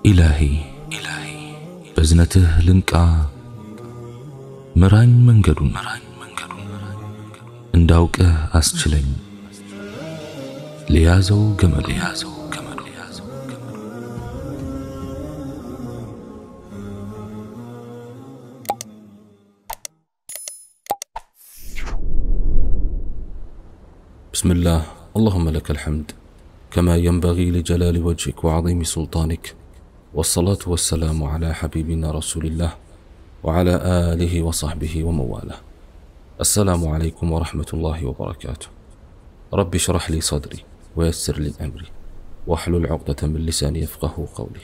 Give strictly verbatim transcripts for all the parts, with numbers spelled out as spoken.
إلهي إلهي بزنته لنكا مران منجدون انداوك أسجلين ليازو جمل ليازو جمل بسم الله اللهم لك الحمد كما ينبغي لجلال وجهك وعظيم سلطانك والصلاة والسلام على حبيبنا رسول الله وعلى آله وصحبه ومواله. السلام عليكم ورحمة الله وبركاته. رب اشرح لي صدري ويسر لي أمري واحلل عقدة من لساني يفقه قولي.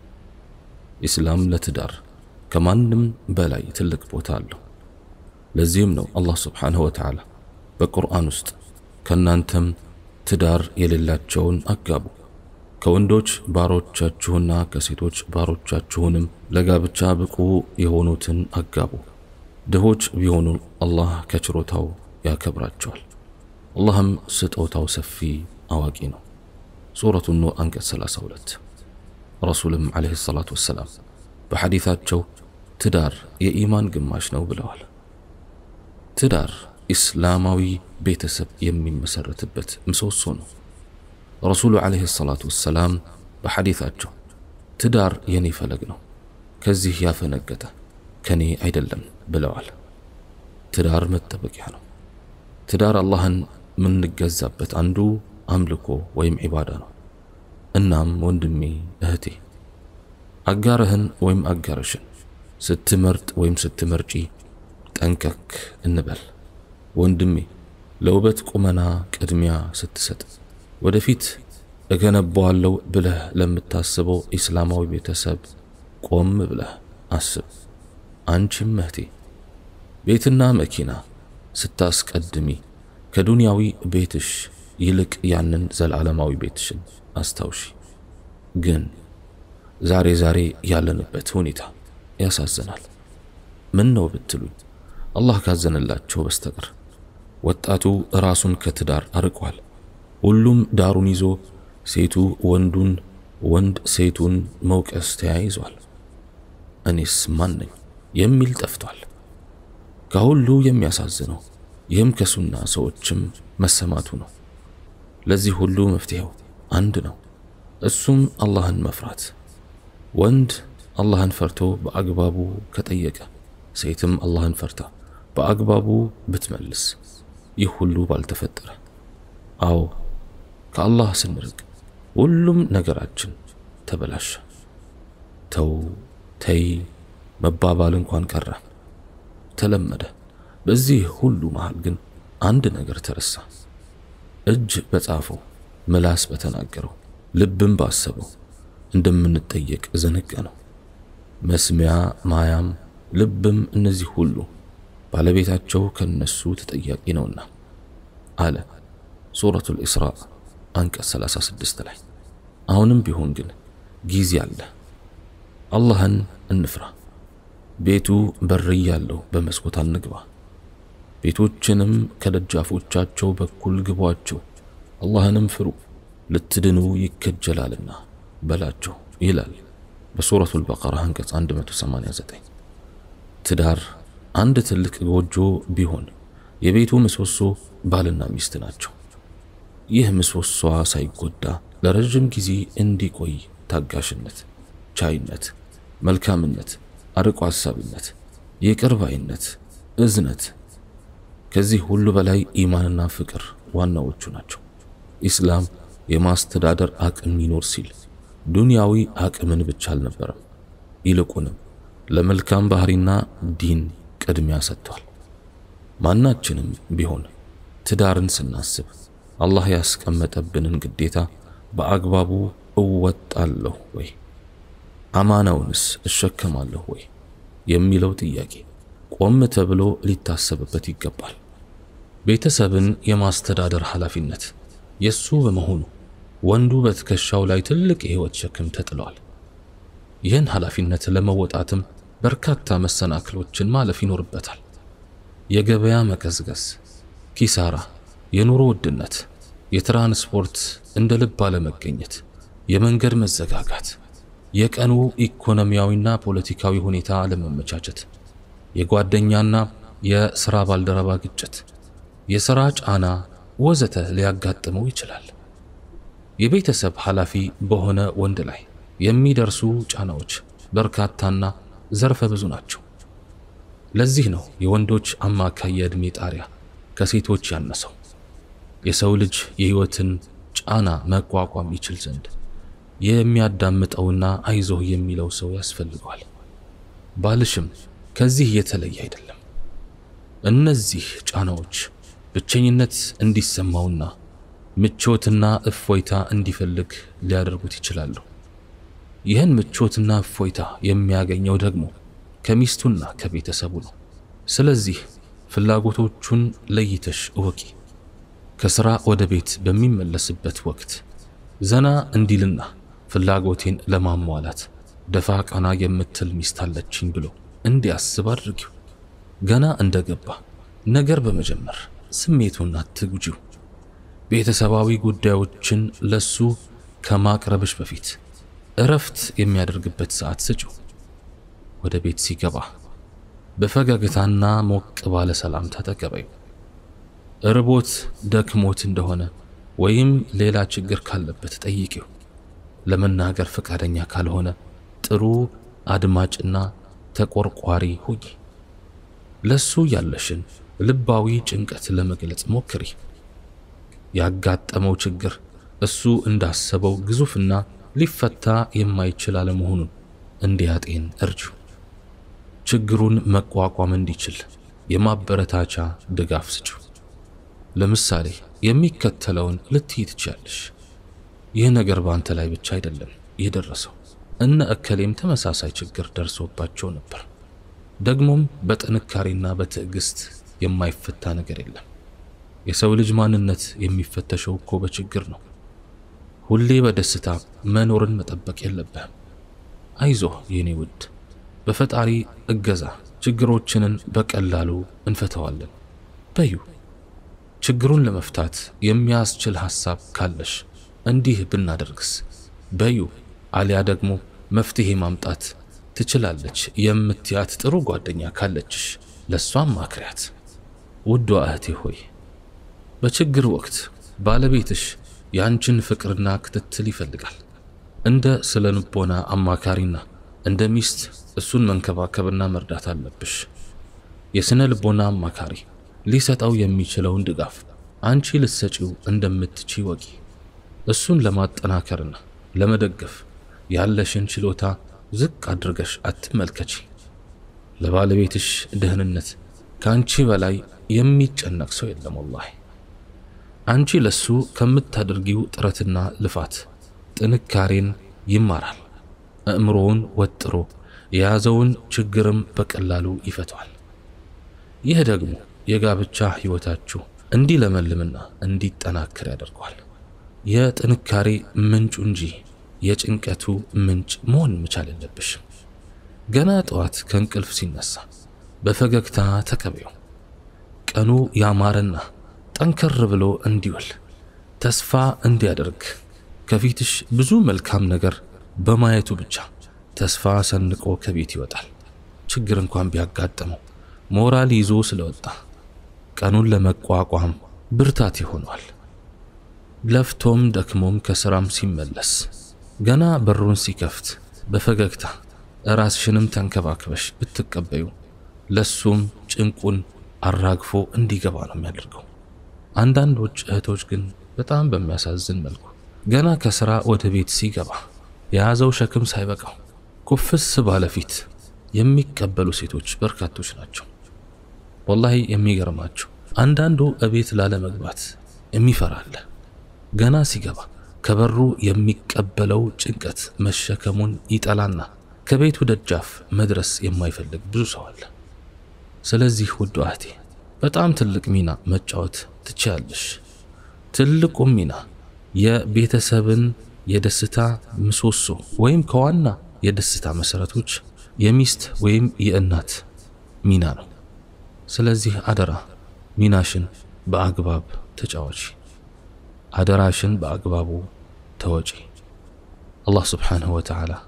إسلام لتدار كمان بلاي تلك بوتالو لزيمنو الله سبحانه وتعالى بقرآن است كنانتم تدار يللاچون አጋቡ ከወንዶች ባሮቻችሁና ከሴቶች ባሮቻችሁንም ለጋብቻ ብቁ የሆኑትን አጋቡ ድሆች ቢሆኑ አላህ ከችሮታው ያከብራቸዋል አላህም ስጦታው ሰፊ አዋቂ ነው ሱረቱ ኑር አንቀጽ ሰላሳ ሁለት ረሱልም አለይሂ ሰላቱ ወሰላም በሐዲታቸው ትዳር የኢማን ግማሽ ነው ብለዋል ትዳር ኢስላማዊ ቤተሰብ የሚመሰረትበት ምሰሶ ነው ረሱሉ አለይሂ ሰላቱ ወሰላም በሐዲታቸው ትዳር የኔ ፈለግ ነው ከዚህ ያፈነገጠ ከኔ አይደለም ብለዋል ትዳር መጠበቂያ ነው ትዳር አላህን ምንገዛበት አንዱ አምልኮ ወይም ዒባዳ ነው እናም ወንድሜ እህቴ አጋርህን ወይም አጋርሽን ስትመርጥ ወይም ስትመርጪ ጠንቀቅ እንበል ወንድሜ ለውበት ቁመና ቅድሚያ ስትሰጥ ወደፊት እገነባዋለሁ ብለህ ለምታስበው ኢስላማዊ ቤተሰብ ቆም ብለህ አስብ አንቺም እህቴ ቤትና መኪና ስታስቀድሚ ከዱንያዊ ቤትሽ ይልቅ ያንን ዘላለማዊ ቤትሽን አስታውሺ ግን ዛሬ ዛሬ ያለንበት ሁኔታ ያሳዝናል ምን ነው ብትሉኝ አላህ ካዘነላቸው በስተቀር ወጣቱ ራሱን ከትዳር አርቋል ሁሉም ዳሩን ይዞ ሴቱ ወንዱን ወንድ ሴቱን መውቀስ ተያይዟል እኔስ ማን ነኝ የሚል ጠፍቷል ከሁሉ የሚያሳዝነው ይህም ከሱና ሰዎችም መሰማቱ ነው ለዚህ ሁሉ መፍትሄው አንድ ነው እሱም አላህን መፍራት ወንድ አላህን ፈርቶ በአግባቡ ከጠየቀ ሴትም አላህን ፈርታ በአግባቡ ብትመልስ ይህ ሁሉ ባልተፈጠረ አዎ ከአላህ ስንርቅ ሁሉም ነገራችን ተበላሸ ተው ተይ መባባል እንኳን ቀረ ተለመደ በዚህ ሁሉ መሃል ግን አንድ ነገር ተረሳ እጅ በጻፈው ምላስ በተናገረው ልብም ባሰበው እንደምንጠየቅ ዘነጋ ነው መስሚያ ማያም ልብም እነዚህ ሁሉ ባለቤታቸው ከነሱ ተጠያቂ ነውና አለ ሱረቱል ኢስራእ አንቀጽ ሰላሳ ስድስት ላይ አሁንም ቢሆን ግን ጊዜ አለ አላህን እንፍራ ቤቱ በር ያለው በመስኮት አንግባ ቤቶችንም ከደጃፎቻቸው በኩል ግቧቸው አላህንም ፍሩ ልትድኑ ይከጀላልና በላቸው ይላል በሱረቱል በቀራ አንቀጽ መቶ ሰማንያ ዘጠኝ ትዳር አንድ ትልቅ ጎጆ ቢሆን የቤቱ ምሰሶ ባልና ሚስት ናቸው ይህ ምሰሶ ሳይጎዳ ለረጅም ጊዜ እንዲቆይ ታጋሽነት ቻይነት መልካምነት አርቆ ሐሳብነት ይቅርባይነት እዝነት ከዚህ ሁሉ በላይ ኢማንና ፍቅር ዋናዎቹ ናቸው ኢስላም የማስተዳደር አቅም ይኖር ሲል ዱንያዊ አቅምን ብቻ አልነበረም ይልቁንም ለመልካም ባህሪና ዲን ቅድሚያ ሰጥቷል ማናችንም ቢሆን ትዳርን ስናስብ አላህ ያስቀመጠብንን ግዴታ በአግባቡ እወጣለሁ ወይ አማናውንስ እሸከማለሁ ወይ የሚለው ጥያቄ ቆም ተብሎ ሊታሰብበት ይገባል ቤተሰብን የማስተዳደር ኃላፊነት የሱ በመሆኑ ወንዱ በትከሻው ላይ ትልቅ የህይወት ሸክም ተጥሏል ይህን ኃላፊነት ለመወጣትም በርካታ መሰናክሎችን ማለፍ ይኖርበታል የገበያ መቀዝቀዝ ኪሳራ የኑሮ ውድነት የትራንስፖርት እንደ ልብ አለመገኘት የመንገድ መዘጋጋት የቀኑ ኢኮኖሚያዊና ፖለቲካዊ ሁኔታ አለመመቻቸት፣ የጓደኛና የሥራ ባልደረባ ግጭት፣ የሥራ ጫና ወዘተ ሊያጋጥመው ይችላል። የቤተሰብ ኃላፊ በሆነ ወንድ ላይ የሚደርሱ ጫናዎች በርካታና ዘርፈ ብዙ ናቸው። ለዚህ ነው የወንዶች አማካይ የዕድሜ ጣሪያ ከሴቶች ያነሰው። የሰው ልጅ የህይወትን ጫና መቋቋም ይችል ዘንድ የሚያዳምጠውና አይዞህ የሚለው ሰው ያስፈልገዋል። ባልሽም ከዚህ የተለየ አይደለም። እነዚህ ጫናዎች ብቸኝነት እንዲሰማውና ምቾትና እፎይታ እንዲፈልግ ሊያደርጉት ይችላሉ። ይህን ምቾትና እፎይታ የሚያገኘው ደግሞ ከሚስቱና ከቤተሰቡ ነው። ስለዚህ ፍላጎቶቹን ለይተሽ እወቂ። ከሥራ ወደ ቤት በሚመለስበት ወቅት ዘና እንዲልና ፍላጎቴን ለማሟላት ደፋ ቀና የምትል ሚስት አለችኝ ብሎ እንዲያስብ አድርጊው። ገና እንደገባ ነገር በመጀመር ስሜቱን አትጉጂው። ቤተሰባዊ ጉዳዮችን ለሱ ከማቅረብሽ በፊት እረፍት የሚያደርግበት ሰዓት ስጪው። ወደ ቤት ሲገባ በፈገግታና ሞቅ ባለ ሰላምታ ተቀበዩ። እርቦት ደክሞት እንደሆነ ወይም ሌላ ችግር ካለበት ጠይቂው። ለመናገር ፈቃደኛ ካልሆነ ጥሩ አድማጭና ተቆርቋሪ ሁኚ። ለሱ ያለሽን ልባዊ ጭንቀት ለመግለጽ ሞክሪ። ያጋጠመው ችግር እሱ እንዳሰበው ግዙፍና ሊፈታ የማይችል አለመሆኑን እንዲያጤን እርጂው። ችግሩን መቋቋም እንዲችል የማበረታቻ ድጋፍ ስጪው። ለምሳሌ የሚከተለውን ልትይ ትችያለሽ። ይህ ነገር ባንተ ላይ ብቻ አይደለም የደረሰው፣ እነ እከሌም ተመሳሳይ ችግር ደርሶባቸው ነበር። ደግሞም በጥንካሬና በትዕግስት የማይፈታ ነገር የለም። የሰው ልጅ ማንነት የሚፈተሸው እኮ በችግር ነው። ሁሌ በደስታ መኖርን መጠበቅ የለብህም። አይዞህ የኔ ውድ፣ በፈጣሪ እገዛ ችግሮችንን በቀላሉ እንፈታዋለን በዩ። ችግሩን ለመፍታት የሚያስችል ሐሳብ ካለሽ እንዲህ ብናደርግስ በዩ። አሊያ ደግሞ መፍትሄ ማምጣት ትችላለች የምትያት ጥሩ ጓደኛ ካለችሽ ለሷም ማክሪያት። ውድ እህቴ ሆይ፣ በችግር ወቅት ባለቤትሽ ያንቺን ፍቅርና ክትትል ይፈልጋል። እንደ ስለንቦና አማካሪና እንደ ሚስት እሱን መንከባከብና መርዳት አለብሽ። የስነ ልቦና አማካሪ ሊሰጠው የሚችለውን ድጋፍ አንቺ ልትሰጪው እንደምትችይ ወቂ። እሱን ለማጠናከርና ለመደገፍ ያለሽን ችሎታ ዝቅ አድርገሽ አትመልከቺ። ለባለቤትሽ ደህንነት ካንቺ በላይ የሚጨነቅ ሰው የለም ወላሂ። አንቺ ለሱ ከምታደርጊው ጥረትና ልፋት ጥንካሬን ይማራል። አእምሮውን ወጥሮ የያዘውን ችግርም በቀላሉ ይፈታዋል። ይህ ደግሞ የጋብቻ ህይወታችሁ እንዲለመልምና እንዲጠናከር ያደርገዋል። የጥንካሬ ምንጩ እንጂ የጭንቀቱ ምንጭ መሆን መቻል የለብሽ። ገና ጠዋት ከእንቅልፍ ሲነሳ በፈገግታ ተቀበዩ። ቀኑ ያማረና ጠንከር ብሎ እንዲውል ተስፋ እንዲያደርግ ከፊትሽ ብዙ መልካም ነገር በማየቱ ብቻ ተስፋ ሰንቆ ከቤት ይወጣል። ችግር እንኳን ቢያጋጥመው ሞራል ይዞ ስለወጣ ቀኑን ለመቋቋም ብርታት ይሆናል። ለፍቶም ደክሞም ከስራም ሲመለስ ገና በሩን ሲከፍት በፈገግታ ራስሽንም ተንከባክበሽ ብትቀበዩ ለሱም ጭንቁን አራግፎ እንዲገባ ነው የሚያደርገው። አንዳንዶች እህቶች ግን በጣም በሚያሳዝን መልኩ ገና ከስራ ወደ ቤት ሲገባ የያዘው ሸክም ሳይበቃው ኩፍስ ባለፊት የሚቀበሉ ሴቶች በርካቶች ናቸው። ወላሂ የሚገርማችሁ አንዳንዱ እቤት ላለመግባት የሚፈራል። ገና ሲገባ ከበሩ የሚቀበለው ጭንቀት መሸከሙን ይጠላና ከቤቱ ደጃፍ መድረስ የማይፈልግ ብዙ ሰው አለ። ስለዚህ ውድ እህቴ በጣም ትልቅ ሚና መጫወት ትችያለሽ። ትልቁ ሚና የቤተሰብን የደስታ ምሰሶ ወይም ከዋና የደስታ መሰረቶች የሚስት ወይም የእናት ሚና ነው። ስለዚህ አደራ ሚናሽን በአግባብ ተጫወቺ። አደራሽን በአግባቡ ተወጪ። አላህ ስብሓንሁ ወተዓላ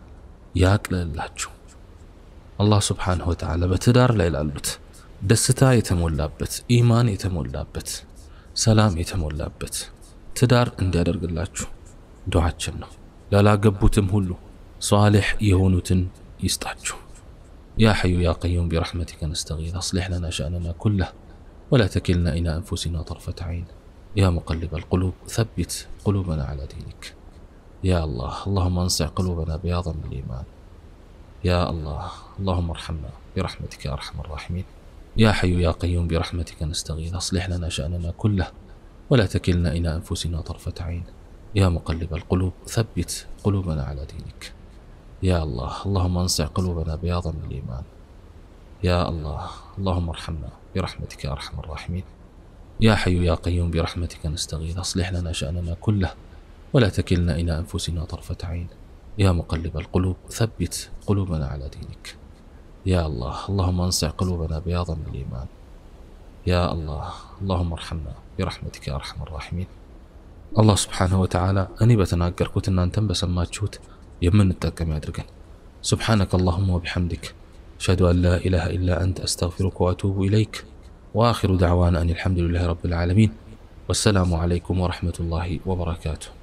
ያቅለላችሁ። አላህ ሱብሓነሁ ወተዓላ በትዳር ላይ ላሉት ደስታ የተሞላበት ኢማን የተሞላበት ሰላም የተሞላበት ትዳር እንዲያደርግላችሁ ዱዓችን ነው። ላላገቡትም ሁሉ ሷሊህ የሆኑትን ይስጣችሁ። يا حي يا قيوم برحمتك نستغيث أصلح لنا شأننا كله ولا تكلنا إلى أنفسنا طرفة عين. يا مقلب القلوب ثبت قلوبنا على دينك. يا الله اللهم انصع قلوبنا بياضا من الإيمان. يا الله اللهم ارحمنا برحمتك يا أرحم الراحمين. يا حي يا قيوم برحمتك نستغيث أصلح لنا شأننا كله ولا تكلنا إلى أنفسنا طرفة عين. يا مقلب القلوب ثبت قلوبنا على دينك. يا الله اللهم انصع قلوبنا بياضا من الإيمان. يا الله اللهم ارحمنا برحمتك يا أرحم الراحمين. يا حي يا قيوم برحمتك نستغيث أصلح لنا شأننا كله ولا تكلنا إلى أنفسنا طرفة عين. يا مقلب القلوب ثبت قلوبنا على دينك. يا الله اللهم انصع قلوبنا بياضا من الإيمان. يا الله اللهم ارحمنا برحمتك يا أرحم الراحمين. الله سبحانه وتعالى أني بتناقر كنت أن أنتم بسماتشوت يمن التقم يدرقن. سبحانك اللهم وبحمدك أشهد أن لا إله إلا أنت أستغفرك وأتوب إليك. وآخر دعوانا أن الحمد لله رب العالمين والسلام عليكم ورحمة الله وبركاته.